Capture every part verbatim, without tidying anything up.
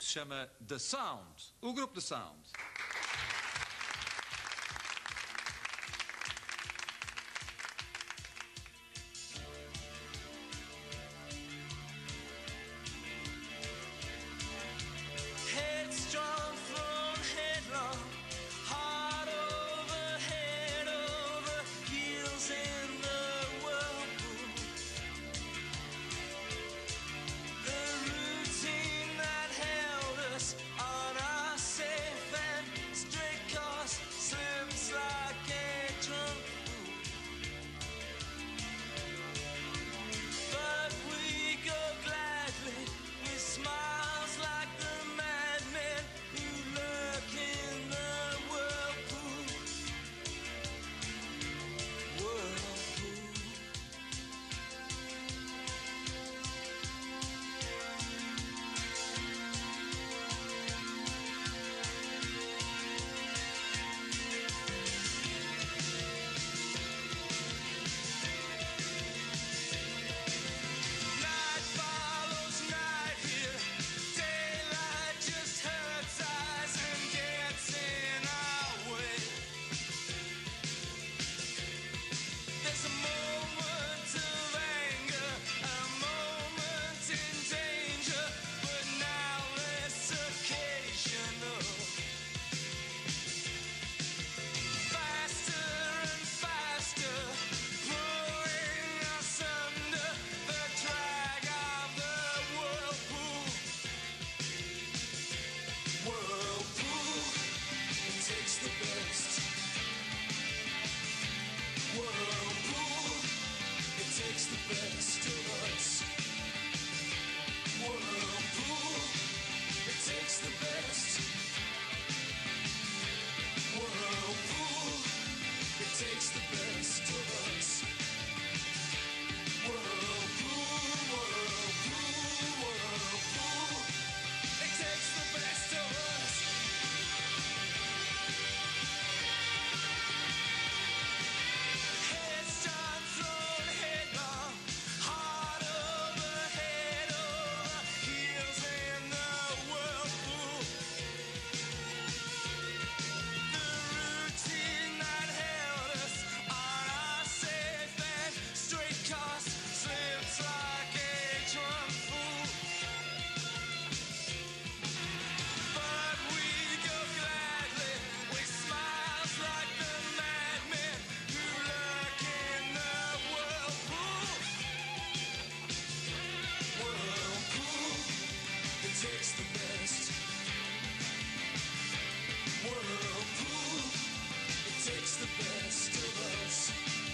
se chama The Sound, o grupo The Sound. Headstrong, thrown headlong, heart over head over heels in the whirlpool. The routine that held us on our safe and straight course slips like a drunk fool. But we go gladly with smiles like the madmen who lurk in the whirlpool. Whirlpool. Night follows night here. Daylight just hurts eyes and gets in our way. There's a moment of anger, a moment in danger, but now less occasional. Faster and faster, pulling us under the drag of the whirlpool. Whirlpool, it takes the best. Whirlpool, it takes the best of us. Whirlpool, it takes the best. Whirlpool, it takes the best of us. Whirlpool, whirlpool, whirlpool, it takes the best of us. Headstrong, thrown headlong, heart over head over heels in the whirlpool. The routine that held us on our safe and straight course slips like a drunk fool. But we go gladly with smiles like the madmen who lurk in the whirlpool. Whirlpool, it takes the best. Whirlpool, it takes the best of us.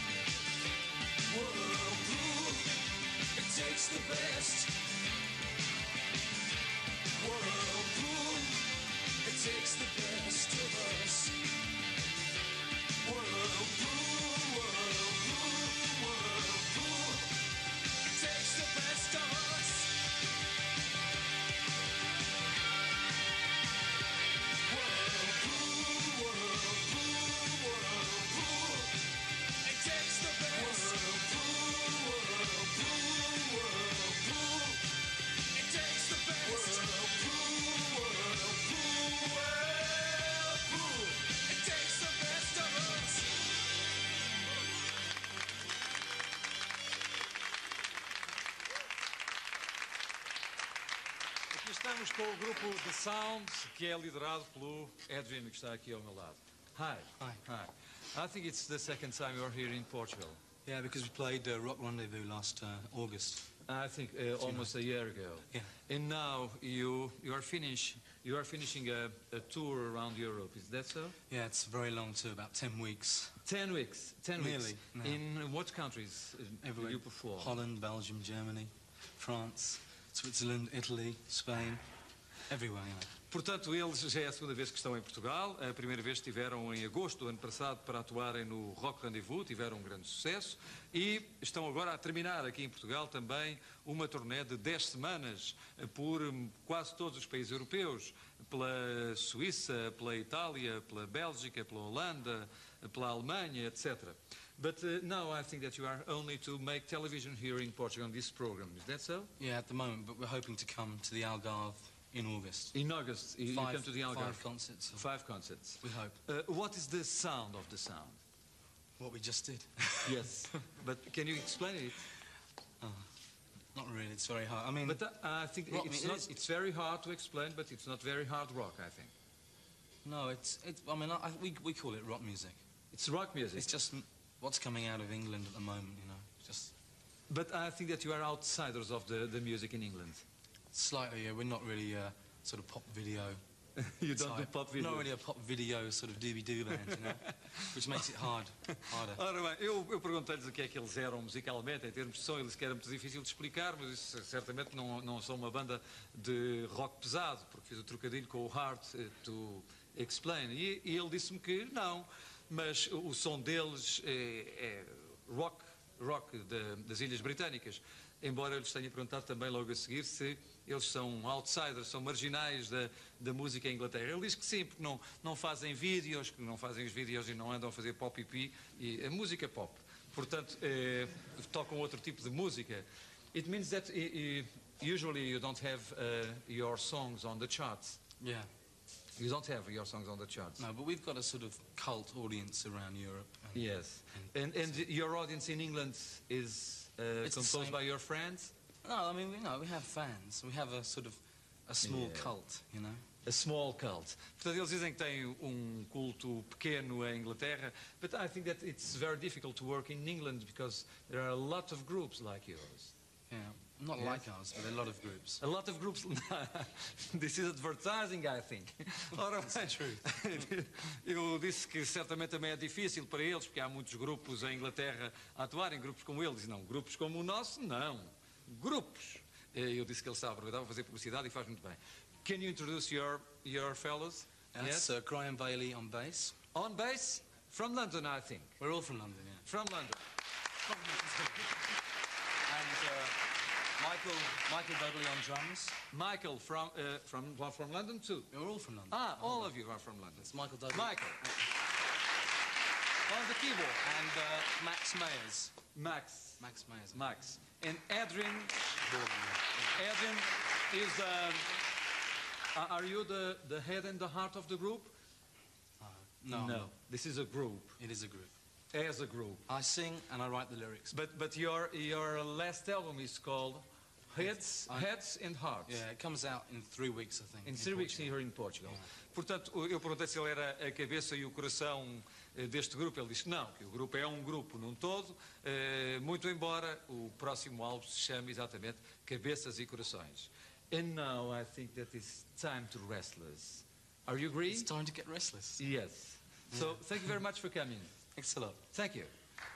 Whirlpool, it takes the best. Whirlpool, it takes the best of us. Whirlpool, whirlpool, whirlpool, it takes the best of us. Whirlpool, whirlpool, whirlpool, it takes the best. Whirlpool, whirlpool, whirlpool, it takes the best. Whirlpool, whirlpool, whirlpool, it takes the best of us. Aqui estamos com o grupo The Sound, que é liderado pelo Adrian, que está aqui ao meu lado. Hi. Hi. Hi. I think it's the second time you're here in Portugal. Yeah, because we played uh, Rock Rendezvous last uh, August. I think uh, almost a year ago. Yeah. And now you you are finish you are finishing a, a tour around Europe. Is that so? Yeah, it's a very long tour, about ten weeks. Ten weeks. Ten Nearly, weeks. no. In what countries uh, do Everywhere. you perform? Holland, Belgium, Germany, France, Switzerland, Italy, Spain, everywhere, you know. Portanto, eles já é a segunda vez que estão em Portugal. A primeira vez estiveram em agosto do ano passado para atuarem no Rock Rendezvous, tiveram um grande sucesso e estão agora a terminar aqui em Portugal também uma turnê de dez semanas por quase todos os países europeus, pela Suíça, pela Itália, pela Bélgica, pela Holanda, pela Alemanha, etcétera. But uh, now I think that you are only to make television here in Portugal on this program. Is that so? Yeah, at the moment, but we're hoping to come to the Algarve in August. In August, you, you Five, come to the Algarve. five concerts. Five concerts. We hope. Uh, what is the sound of the sound? What we just did. Yes. But can you explain it? Not really. It's very hard. I mean, But uh, I think Rock it's mu- not. it is- It's very hard to explain, but it's not very hard rock. I think no, it's it's. I mean, I, we we call it rock music. it's rock music. It's just m- what's coming out of England at the moment. You know, just But I think that you are outsiders of the, the music in England. slightly. Yeah, we're not really uh, sort of pop video. You don't do type. pop video. Not really a pop video sort of doobie-doo band, you know, which makes it hard, harder. Ora bem, eu, eu perguntei-lhes o que é que eles eram musicalmente, em termos de som, eles que era muito difícil de explicar, mas isso certamente não, não são uma banda de rock pesado, porque fiz o trocadilho com o hard eh, to explain. E, e ele disse-me que não, mas o, o som deles é, é rock, rock da- das Ilhas Britânicas. Embora eu lhes tenha perguntado também logo a seguir se eles são outsiders, são marginais da, da música em Inglaterra. Ele diz que sim, porque não, não fazem vídeos, que não fazem os vídeos e não andam a fazer pop e pi, e a música é pop. Portanto, eh, tocam outro tipo de música. It means that eh, eh, usually you don't have uh, your songs on the charts. Yeah. You don't have your songs on the charts. No, but we've got a sort of cult audience around Europe. And Yes. And, and your audience in England is uh, It's the composed same. by your friends? No, I mean, we know we have fans. We have a sort of a small Yeah. cult, you know. A small cult. Portanto, eles dizem que têm um culto pequeno em Inglaterra, but I think that it's very difficult to work in England because there are a lot of groups like yours. Yeah, not Yes. like ours, but a lot of groups. A lot of groups. This is advertising, I think. Ora bem, eu disse que certamente também é difícil para eles, porque há muitos grupos em Inglaterra a atuarem, grupos como eles. Não, grupos como o nosso, não. Grupos. Eu disse que ele estava a aproveitar para fazer publicidade e faz muito bem. Can you introduce your, your fellows? That's uh, Graham Bailey on bass. On bass? From London, I think. We're all from London, yeah. From London. And uh, Michael Michael Dudley on drums. Michael from, uh, from, well, from London too. We're all from London. Ah, all of you are from London. It's Michael Dudley. Michael. On the keyboard. And uh, Max Mayers. Max. Max Mayers. Max. And Adrian. Borden, yeah. Adrian is, um, are- are you the, the head and the heart of the group? Uh, no, No. This is a group. it is a group. As a group. I sing and I write the lyrics. But, but your, your last album is called Heads, I- Heads and Hearts. Yeah, it comes out in three weeks, I think. In three weeks Portugal. here in Portugal. Portanto, eu perguntei se ele era a cabeça e o coração eh, deste grupo. Ele disse que não, que o grupo é um grupo num todo, eh, muito embora o próximo álbum se chame exatamente Cabeças e Corações. And now I think that it's time to Restless. Are you agree? It's time to get restless. Yes. So thank you very much for coming. Thanks a lot. Thank you.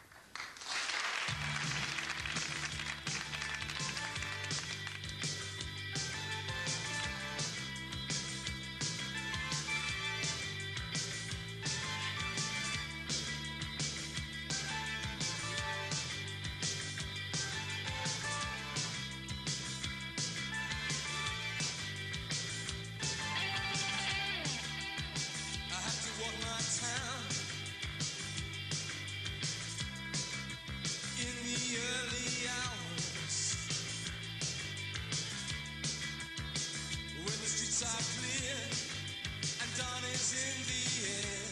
I have to walk my town in the early hours when the streets are clear and dawn is in the air.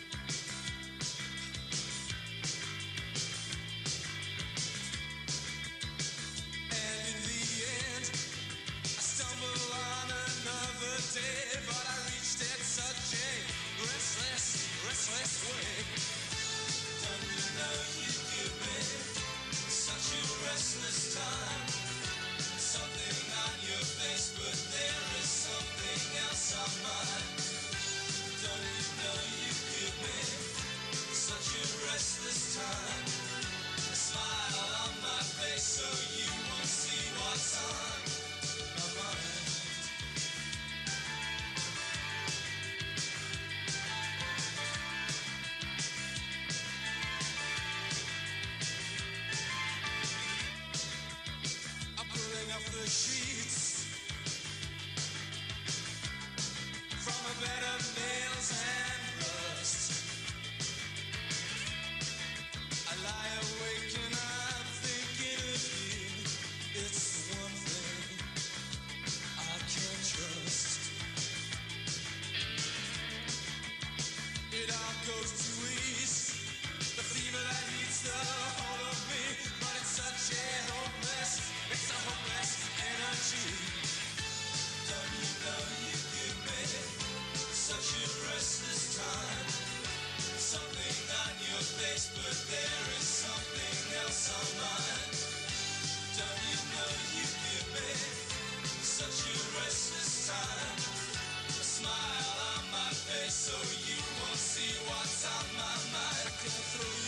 And in the end, I stumble on another day, but I reached it such a restless, restless way. Don't you know you give me such a restless time? Something on your face, but there is something else on mine. Don't you know you give me such a restless time? A smile on my face so you won't see what's on my mind. so you won't see what's on my mind. I can throw you